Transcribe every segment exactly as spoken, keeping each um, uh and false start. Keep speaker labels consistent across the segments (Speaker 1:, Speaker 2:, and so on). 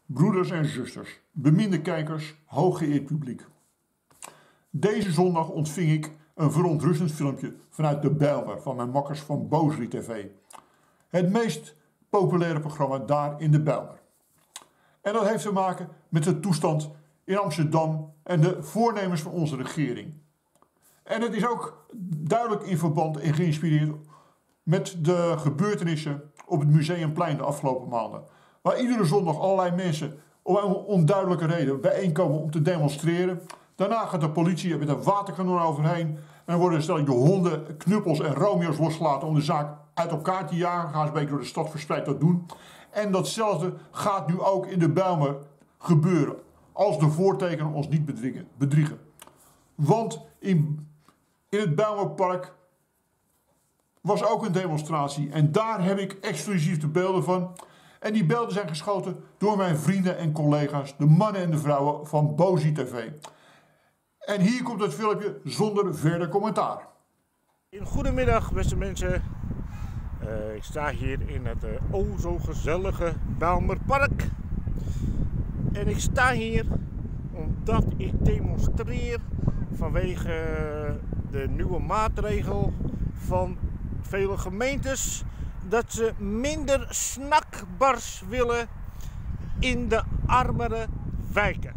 Speaker 1: Broeders en zusters, beminde kijkers, hooggeëerd publiek. Deze zondag ontving ik een verontrustend filmpje vanuit de Bijlmer van mijn makkers van Boosriet T V. Het meest populaire programma daar in de Bijlmer. En dat heeft te maken met de toestand in Amsterdam en de voornemens van onze regering. En het is ook duidelijk in verband en geïnspireerd met de gebeurtenissen op het Museumplein de afgelopen maanden. Waar iedere zondag allerlei mensen om een onduidelijke reden bijeenkomen om te demonstreren. Daarna gaat de politie met een waterkanon overheen. En dan worden stel de honden, knuppels en romeo's losgelaten om de zaak uit elkaar te jagen. Gaan ze een beetje door de stad verspreid dat doen. En datzelfde gaat nu ook in de Bijlmer gebeuren. Als de voortekenen ons niet bedriegen. bedriegen. Want in, in het Bijlmerpark was ook een demonstratie. En daar heb ik exclusief de beelden van. En die beelden zijn geschoten door mijn vrienden en collega's, de mannen en de vrouwen van Boosriet T V. En hier komt het filmpje zonder verder commentaar.
Speaker 2: Goedemiddag beste mensen. Uh, ik sta hier in het uh, o zo gezellige Bijlmerpark. En ik sta hier omdat ik demonstreer vanwege de nieuwe maatregel van vele gemeentes. Dat ze minder snackbars willen in de armere wijken.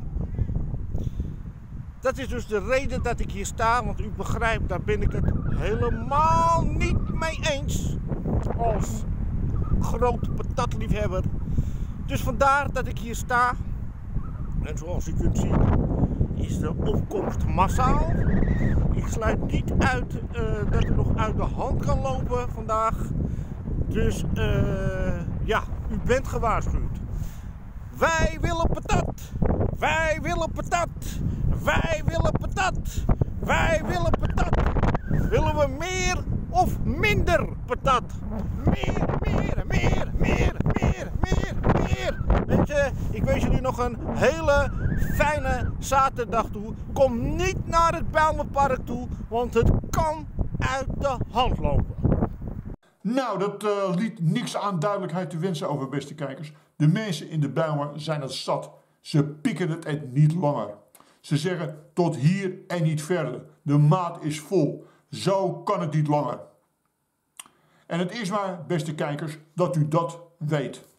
Speaker 2: Dat is dus de reden dat ik hier sta, want u begrijpt, daar ben ik het helemaal niet mee eens als groot patatliefhebber. Dus vandaar dat ik hier sta. En zoals u kunt zien is de opkomst massaal. Ik sluit niet uit uh, dat het nog uit de hand kan lopen vandaag. Dus uh, ja, u bent gewaarschuwd. Wij willen patat. Wij willen patat. Wij willen patat. Wij willen patat. Willen we meer of minder patat? Meer, meer, meer, meer, meer, meer, meer. Mensen, ik wens jullie nog een hele fijne zaterdag toe. Kom niet naar het Bijlmerpark toe, want het kan uit de hand lopen.
Speaker 1: Nou, dat uh, liet niks aan duidelijkheid te wensen over, beste kijkers. De mensen in de Bijlmer zijn het zat. Ze pikken het en niet langer. Ze zeggen tot hier en niet verder. De maat is vol. Zo kan het niet langer. En het is maar, beste kijkers, dat u dat weet.